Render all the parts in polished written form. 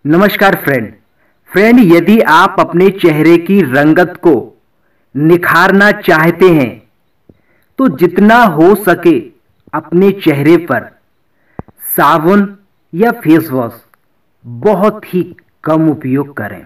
नमस्कार फ्रेंड यदि आप अपने चेहरे की रंगत को निखारना चाहते हैं तो जितना हो सके अपने चेहरे पर साबुन या फेस वॉश बहुत ही कम उपयोग करें।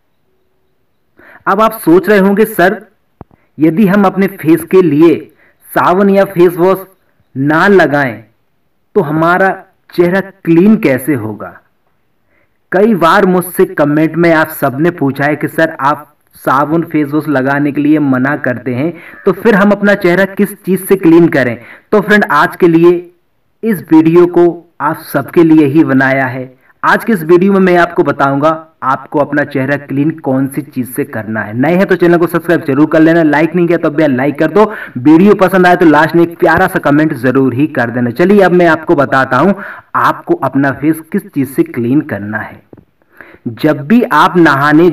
अब आप सोच रहे होंगे सर, यदि हम अपने फेस के लिए साबुन या फेस वॉश ना लगाएं तो हमारा चेहरा क्लीन कैसे होगा। कई बार मुझसे कमेंट में आप सबने पूछा है कि सर आप साबुन फेस वॉश लगाने के लिए मना करते हैं तो फिर हम अपना चेहरा किस चीज से क्लीन करें। तो फ्रेंड आज के लिए इस वीडियो को आप सबके लिए ही बनाया है। आज के इस वीडियो में मैं आपको बताऊंगा आपको अपना चेहरा क्लीन कौन सी चीज से करना है। नए हैं तो चैनल को सब्सक्राइब जरूर कर लेना, लाइक नहीं किया तो भैया लाइक कर दो, वीडियो पसंद आए तो लास्ट में एक प्यारा सा कमेंट जरूर ही कर देना। चलिए अब मैं आपको बताता हूं आपको अपना फेस किस चीज से क्लीन करना है। जब भी आप नहाने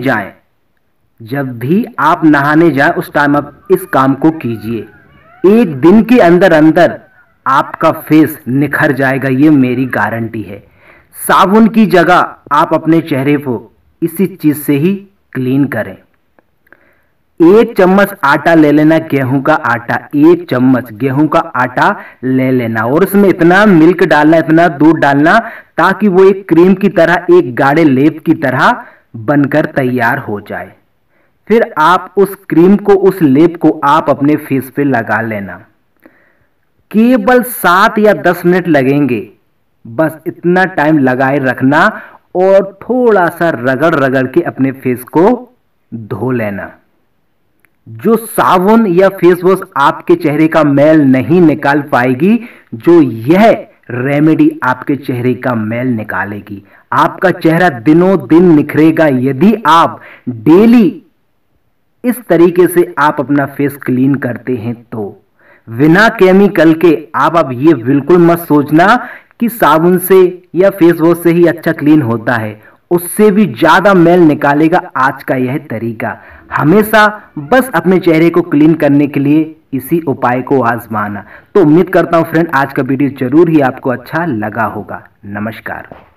जाएं उस टाइम आप इस काम को कीजिए। एक दिन के अंदर अंदर आपका फेस निखर जाएगा, ये मेरी गारंटी है। साबुन की जगह आप अपने चेहरे को इसी चीज से ही क्लीन करें। 1 चम्मच आटा ले लेना, गेहूं का आटा, 1 चम्मच गेहूं का आटा ले लेना और उसमें इतना मिल्क डालना, इतना दूध डालना ताकि वो एक क्रीम की तरह, एक गाढ़े लेप की तरह बनकर तैयार हो जाए। फिर आप उस क्रीम को, उस लेप को आप अपने फेस पे लगा लेना। केवल 7 या 10 मिनट लगेंगे, बस इतना टाइम लगाए रखना और थोड़ा सा रगड़ रगड़ के अपने फेस को धो लेना। जो साबुन या फेस वॉश आपके चेहरे का मैल नहीं निकाल पाएगी, जो यह रेमेडी आपके चेहरे का मैल निकालेगी। आपका चेहरा दिनों दिन निखरेगा यदि आप डेली इस तरीके से आप अपना फेस क्लीन करते हैं तो। बिना केमिकल के आप अब ये बिल्कुल मत सोचना कि साबुन से या फेस वॉश से ही अच्छा क्लीन होता है, उससे भी ज्यादा मैल निकालेगा आज का यह तरीका। हमेशा बस अपने चेहरे को क्लीन करने के लिए इसी उपाय को आजमाना। तो उम्मीद करता हूं फ्रेंड आज का वीडियो जरूर ही आपको अच्छा लगा होगा। नमस्कार।